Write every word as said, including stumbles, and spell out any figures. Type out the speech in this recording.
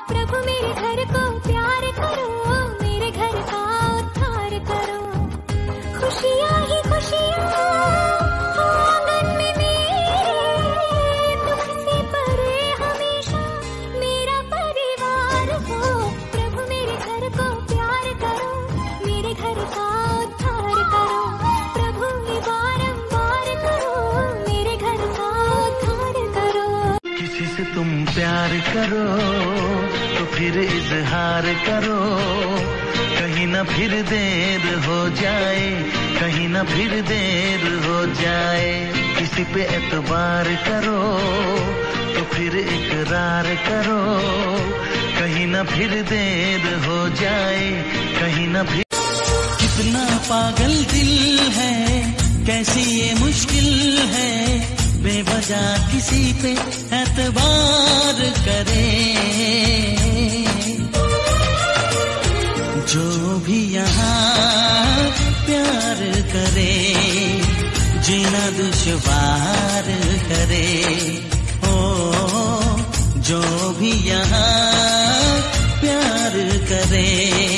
प्रभु मेरे घर को प्यार करो, मेरे घर का उद्धार करो। खुशियाँ ही खुशियाँ हो आंगन में मेरे, दुख से परे हमेशा मेरा परिवार हो। प्रभु मेरे घर को प्यार करो, मेरे घर का उद्धार करो। प्रभु ने बारंबार करो, मेरे घर का उद्धार करो। किसी से तुम प्यार करो तो फिर इजहार करो, कहीं ना फिर देर हो जाए, कहीं ना फिर देर हो जाए। किसी पे एतबार करो तो फिर इकरार करो, कहीं ना फिर देर हो जाए, कहीं ना फिर। कितना पागल दिल है, कैसी ये मुश्किल है, बेवजह किसी पे एतबार करे। जो भी यहाँ प्यार करे, जीना दुश्वार करे। ओ जो भी यहाँ प्यार करे,